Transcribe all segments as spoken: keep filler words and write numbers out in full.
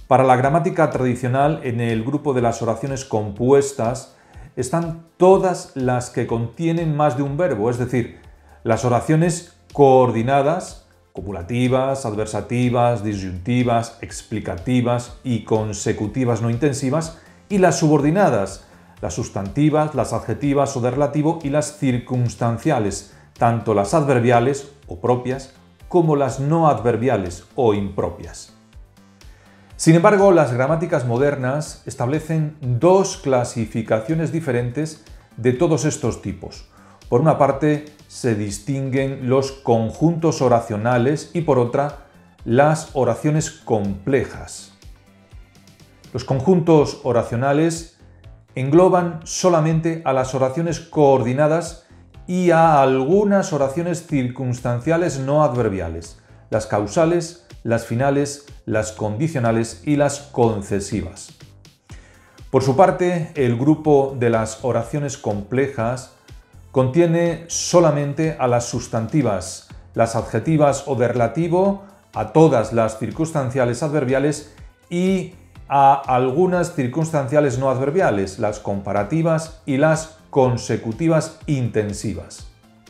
Para la gramática tradicional, en el grupo de las oraciones compuestas, están todas las que contienen más de un verbo, es decir, las oraciones coordinadas, copulativas, adversativas, disyuntivas, explicativas y consecutivas no intensivas, y las subordinadas, las sustantivas, las adjetivas o de relativo y las circunstanciales, tanto las adverbiales o propias como las no adverbiales o impropias. Sin embargo, las gramáticas modernas establecen dos clasificaciones diferentes de todos estos tipos. Por una parte, se distinguen los conjuntos oracionales y por otra, las oraciones complejas. Los conjuntos oracionales engloban solamente a las oraciones coordinadas y a algunas oraciones circunstanciales no adverbiales, las causales, las finales, las condicionales y las concesivas. Por su parte, el grupo de las oraciones complejas contiene solamente a las sustantivas, las adjetivas o de relativo, a todas las circunstanciales adverbiales y a algunas circunstanciales no adverbiales, las comparativas y las consecutivas intensivas.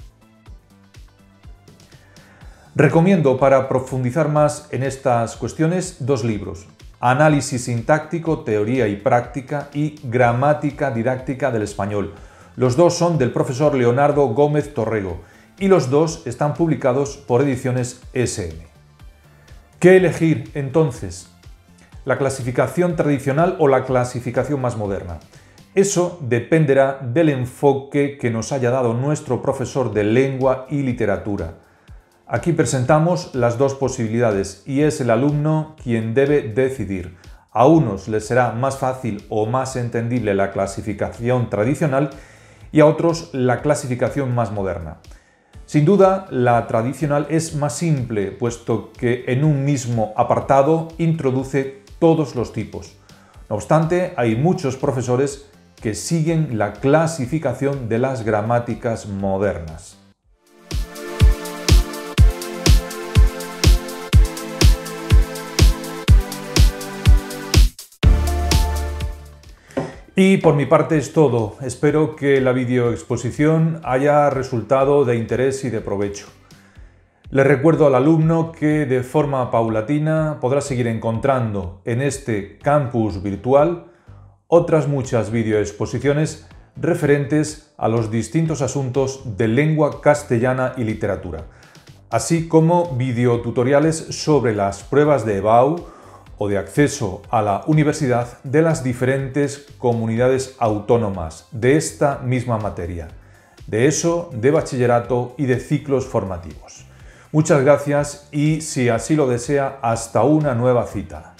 Recomiendo para profundizar más en estas cuestiones dos libros: Análisis sintáctico, teoría y práctica y Gramática didáctica del español. Los dos son del profesor Leonardo Gómez Torrego y los dos están publicados por Ediciones ese eme. ¿Qué elegir entonces? ¿La clasificación tradicional o la clasificación más moderna? Eso dependerá del enfoque que nos haya dado nuestro profesor de lengua y literatura. Aquí presentamos las dos posibilidades y es el alumno quien debe decidir. A unos les será más fácil o más entendible la clasificación tradicional y a otros la clasificación más moderna. Sin duda, la tradicional es más simple, puesto que en un mismo apartado introduce todos los tipos. No obstante, hay muchos profesores que siguen la clasificación de las gramáticas modernas. Y por mi parte es todo. Espero que la videoexposición haya resultado de interés y de provecho. Le recuerdo al alumno que de forma paulatina podrá seguir encontrando en este campus virtual otras muchas videoexposiciones referentes a los distintos asuntos de lengua castellana y literatura, así como videotutoriales sobre las pruebas de E B A U o de acceso a la universidad de las diferentes comunidades autónomas de esta misma materia, de ESO, de bachillerato y de ciclos formativos. Muchas gracias y, si así lo desea, hasta una nueva cita.